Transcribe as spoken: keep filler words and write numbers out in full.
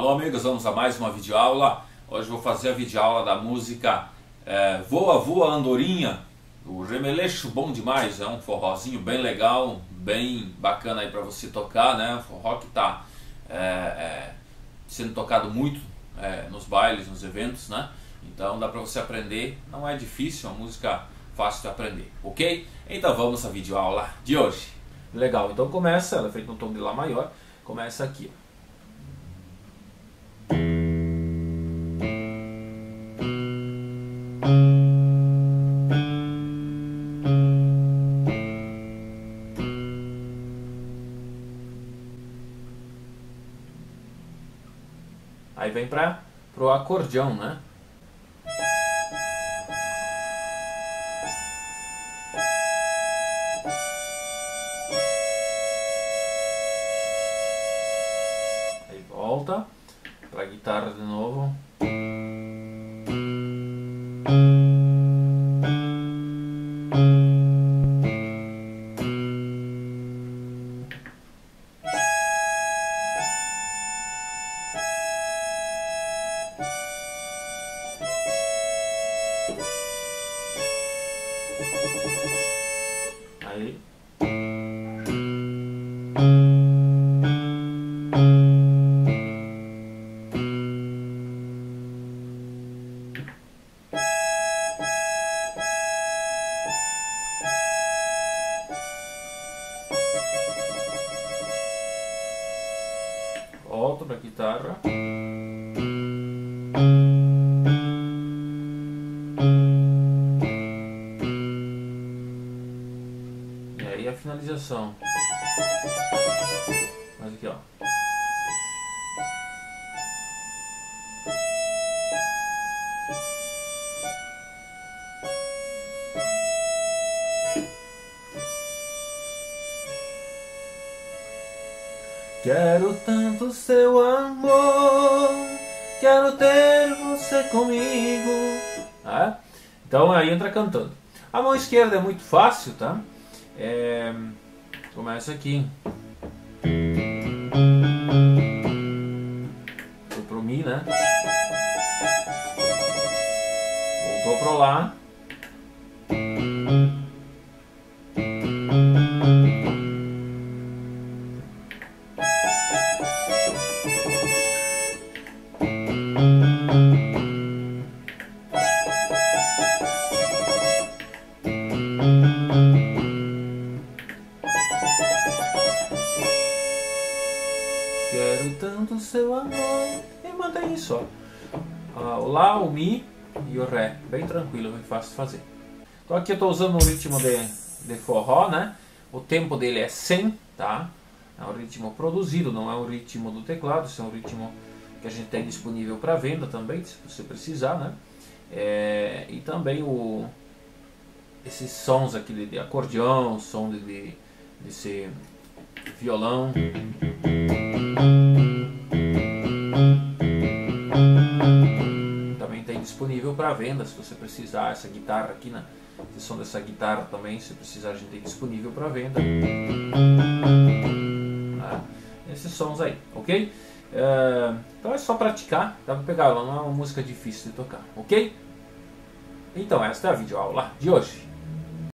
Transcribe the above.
Alô amigos, vamos a mais uma videoaula. Hoje vou fazer a videoaula da música é, Voa Voa Andorinha, do Remeleixo Bom Demais. É um forrozinho bem legal, bem bacana aí para você tocar, né? Um forró que está é, é, sendo tocado muito é, nos bailes, nos eventos, né? Então dá para você aprender, não é difícil, é uma música fácil de aprender, ok? Então vamos à videoaula de hoje. Legal, então começa, ela é feita no tom de Lá maior, começa aqui, ó. Aí vem para pro acordeão, né? Aí volta para a guitarra de novo. Aí volta para a guitarra. E aí a finalização. Mas aqui, ó. Quero tanto seu amor, quero ter você comigo. Ah, então aí entra cantando. A mão esquerda é muito fácil, tá? É, começa aqui. Foi pro Mi, né? Voltou pro Lá. Quero tanto seu amor. E mantém isso, ó. Ah, o Lá, o Mi e o Ré. Bem tranquilo, bem fácil de fazer. Então aqui eu estou usando um ritmo de, de forró, né? O tempo dele é cem, tá? É um ritmo produzido, não é um ritmo do teclado. Isso é um ritmo que a gente tem disponível para venda também, se você precisar, né? É, e também o, esses sons aqui de, de acordeão, som de, de, desse violão. Também tem disponível para venda, se você precisar. Essa guitarra aqui, né? Esse som dessa guitarra também, se precisar, a gente tem disponível para venda. Ah, esses sons aí, ok? Uh, então é só praticar, dá para pegar ela, não é uma música difícil de tocar, ok? Então esta é a videoaula de hoje.